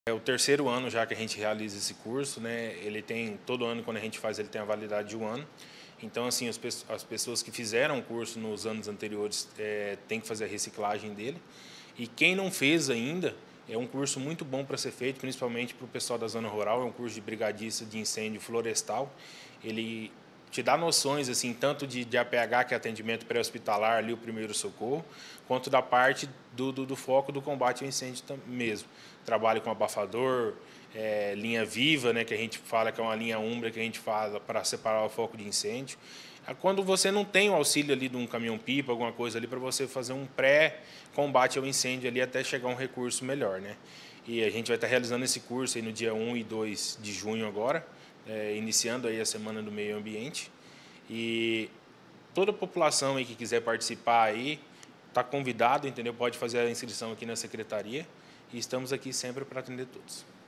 É o terceiro ano já que a gente realiza esse curso, né? Ele tem, todo ano quando a gente faz, ele tem a validade de um ano. Então, assim, as pessoas que fizeram o curso nos anos anteriores têm que fazer a reciclagem dele. E quem não fez ainda, é um curso muito bom para ser feito, principalmente para o pessoal da zona rural. É um curso de brigadista de incêndio florestal. Ele te dá noções, assim, tanto de APH, que é atendimento pré-hospitalar, ali o primeiro socorro, quanto da parte do foco do combate ao incêndio mesmo. Trabalho com abafador, linha viva, né, que a gente fala que é uma linha Umbra que a gente fala para separar o foco de incêndio. Quando você não tem o auxílio ali de um caminhão-pipa, alguma coisa ali, para você fazer um pré-combate ao incêndio ali até chegar a um recurso melhor, né? E a gente vai estar realizando esse curso aí no dia 1 e 2 de junho agora, iniciando aí a Semana do Meio Ambiente. E toda a população aí que quiser participar aí está convidado, entendeu? Pode fazer a inscrição aqui na secretaria e estamos aqui sempre para atender todos.